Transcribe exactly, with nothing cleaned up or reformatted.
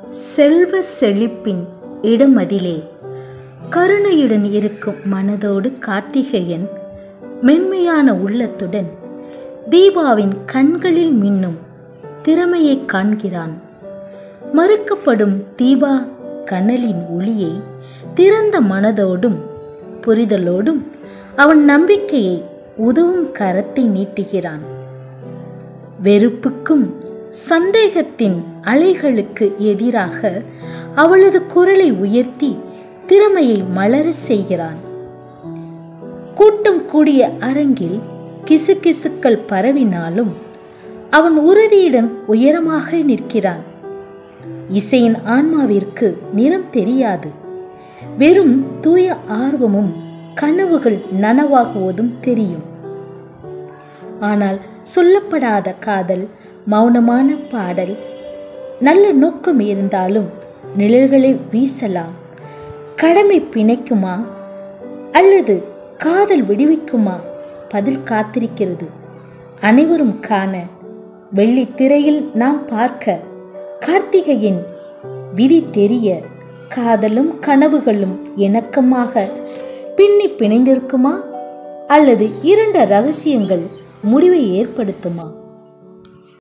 செல்வ செழிப்பின் இடமதிலே கருணையுடன் இருக்கும் மனதோடு கார்த்திகேயன் மென்மையான உள்ளத்துடன் தீபாவின் கண்களில் மின்னும் திறமையை காண்கிறான். மறுக்கப்படும் தீபா கனலின் ஒளியை திறந்த மனதோடும் புரிதலோடும் அவன் நம்பிக்கையை உதவும் கரத்தை நீட்டுகிறான். வெறுப்புக்கும் சந்தேகத்தின் அலைகளுக்கு எதிராக அவளது குரலை உயர்த்தி திறமையை மலர செய்கிறான். கூட்டம் கூடிய அரங்கில் கிசுகிசுக்கள் பரவினாலும் அவன் உறுதியுடன் உயரமாக நிற்கிறான். இசையின் ஆன்மாவிற்கு நிறம் தெரியாது. வெறும் தூய ஆர்வமும் கனவுகள் நனவாகுவதும் தெரியும். ஆனால் சொல்லப்படாத காதல், மௌனமான பாடல், நல்ல நோக்கம் இருந்தாலும் நிழல்களை வீசலாம். கடமை பிணைக்குமா அல்லது காதல் விடுவிக்குமா? பதில் காத்திருக்கிறது. அனைவரும் காண வெள்ளி திரையில் நாம் பார்க்க கார்த்திகேயன் விதி தெரிய காதலும் கனவுகளும் இணக்கமாக பின்னி பிணைந்திருக்குமா அல்லது இரண்ட ரகசியங்கள் முடிவை ஏற்படுத்துமா?